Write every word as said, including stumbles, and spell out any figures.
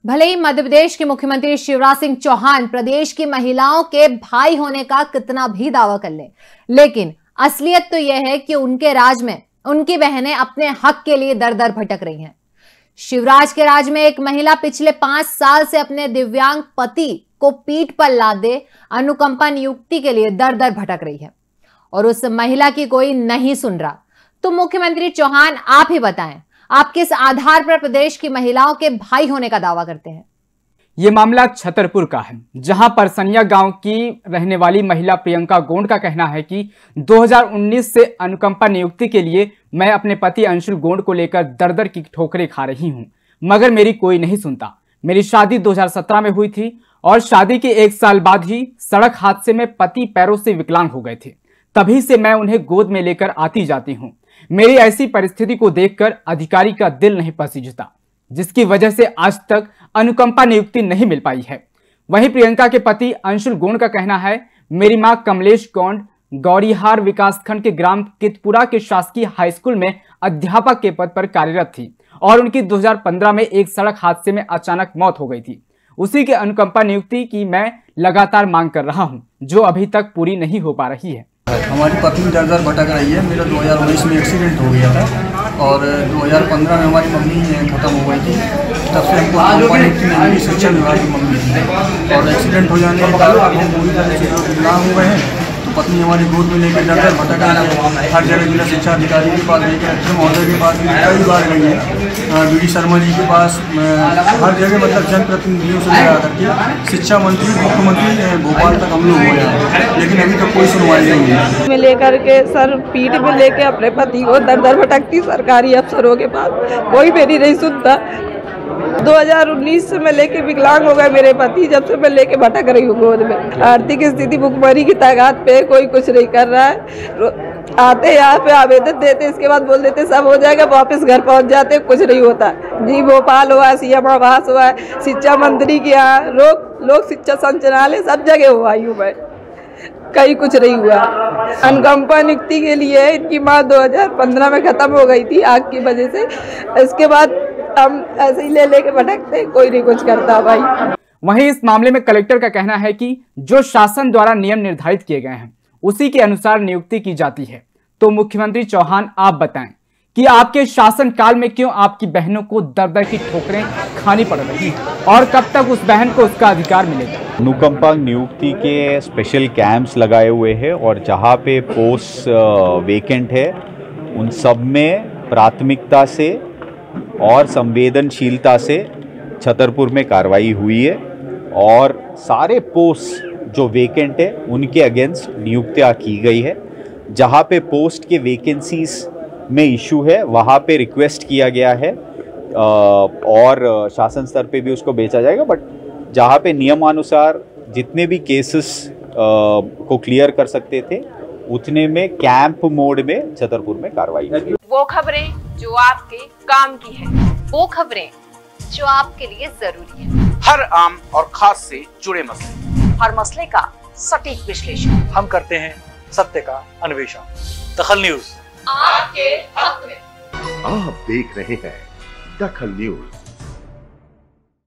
भले ही मध्य प्रदेश के मुख्यमंत्री शिवराज सिंह चौहान प्रदेश की महिलाओं के भाई होने का कितना भी दावा कर ले, लेकिन असलियत तो यह है कि उनके राज में उनकी बहनें अपने हक के लिए दर दर भटक रही हैं। शिवराज के राज में एक महिला पिछले पांच साल से अपने दिव्यांग पति को पीठ पर लादे अनुकंपा नियुक्ति के लिए दर दर भटक रही है और उस महिला की कोई नहीं सुन रहा। तो मुख्यमंत्री चौहान, आप ही बताएं, आप किस आधार पर प्रदेश की महिलाओं के भाई होने का दावा करते हैं? ये मामला छतरपुर का है, जहां परसनिया गांव की रहने वाली महिला प्रियंका गोंड का कहना है कि दो हज़ार उन्नीस से अनुकंपा नियुक्ति के लिए मैं अपने पति अंशुल गोंड को लेकर दर दर की ठोकरें खा रही हूं, मगर मेरी कोई नहीं सुनता। मेरी शादी दो हज़ार सत्रह में हुई थी और शादी के एक साल बाद ही सड़क हादसे में पति पैरों से विकलांग हो गए थे। तभी से मैं उन्हें गोद में लेकर आती जाती हूँ। मेरी ऐसी परिस्थिति को देखकर अधिकारी का दिल नहीं पसीजता, जिसकी वजह से आज तक अनुकंपा नियुक्ति नहीं मिल पाई है। वहीं प्रियंका के पति अंशुल गोंड का कहना है, मेरी मां कमलेश गोंड गौरीहार विकासखंड के ग्राम कितपुरा के शासकीय हाई स्कूल में अध्यापक के पद पर कार्यरत थी और उनकी दो हज़ार पंद्रह में एक सड़क हादसे में अचानक मौत हो गई थी। उसी के अनुकंपा नियुक्ति की मैं लगातार मांग कर रहा हूं, जो अभी तक पूरी नहीं हो पा रही है। हमारी पत्नी दर दर भटक रही है। मेरा दो हज़ार उन्नीस में एक्सीडेंट हो गया था और दो हज़ार पंद्रह में हमारी मम्मी खत्म हो गई थी। तब से हमको अनुकंपा नियुक्ति नहीं मिली। शिक्षा विभाग की मम्मी थी और एक्सीडेंट हो जाने के बाद हम पूरी तरह से विकलांग हुए हैं। तो पत्नी हमारी गोद में लेकर दर दर भटक रही है। हर जगह जिला शिक्षा अधिकारी के पास गई, कलेक्टर महोदय के पास कई बार गई है, वी डी शर्मा जी के पास, हर जगह मतलब जनप्रतिनिधियों से लगा करके शिक्षा मंत्री मुख्यमंत्री भोपाल तक हम लोग हो जाए, लेकिन अभी तक कोई सुनवाई नहीं है। में लेकर के सर पीठ में लेके अपने पति को दर दर भटकती सरकारी अफसरों के पास, कोई मेरी नहीं सुनता। दो हज़ार उन्नीस से मैं लेके विकलांग हो गए मेरे पति, जब से मैं लेके भटक रही हूँ गोद में। आर्थिक स्थिति भुखमरी की तादाद पे कोई कुछ नहीं कर रहा है। आते यहाँ पे आवेदन देते, इसके बाद बोल देते सब हो जाएगा, वापस घर पहुँच जाते, कुछ नहीं होता। जी भोपाल हुआ, सीएम आवास हुआ, शिक्षा मंत्री के यहाँ, लोक लोक शिक्षा संचालय, सब जगह हुआ आई हूँ मैं, कहीं कुछ नहीं हुआ। अनुकंपा नियुक्ति के लिए इनकी माँ दो हज़ार पंद्रह में खत्म हो गई थी आग की वजह से। इसके बाद हम ऐसे ही ले लेके भटकते, कोई नहीं कुछ करता भाई। वहीं इस मामले में कलेक्टर का कहना है कि जो शासन द्वारा नियम निर्धारित किए गए हैं उसी के अनुसार नियुक्ति की जाती है। तो मुख्यमंत्री चौहान, आप बताएं कि आपके शासन काल में क्यों आपकी बहनों को दर दर की ठोकरें खानी पड़ रही हैं और कब तक उस बहन को उसका अधिकार मिलेगा? अनुकंपा नियुक्ति के स्पेशल कैंप्स लगाए हुए हैं और जहाँ पे पोस्ट वेकेंट है उन सब में प्राथमिकता से और संवेदनशीलता से छतरपुर में कार्रवाई हुई है और सारे पोस्ट जो वेकेंट है उनके अगेंस्ट नियुक्तियाँ की गई है। जहाँ पे पोस्ट के वैकेंसीज में इशू है वहाँ पे रिक्वेस्ट किया गया है और शासन स्तर पे भी उसको बेचा जाएगा, बट जहाँ पे नियमानुसार जितने भी केसेस को क्लियर कर सकते थे उतने में कैंप मोड में छतरपुर में कार्रवाई की। वो खबरें जो आपके काम की है, वो खबरें जो आपके लिए जरूरी है, हर आम और खास से जुड़े मसले, हर मसले का सटीक विश्लेषण हम करते हैं, सत्य का अन्वेषण। दखल न्यूज आपके हक में। आप देख रहे हैं दखल न्यूज।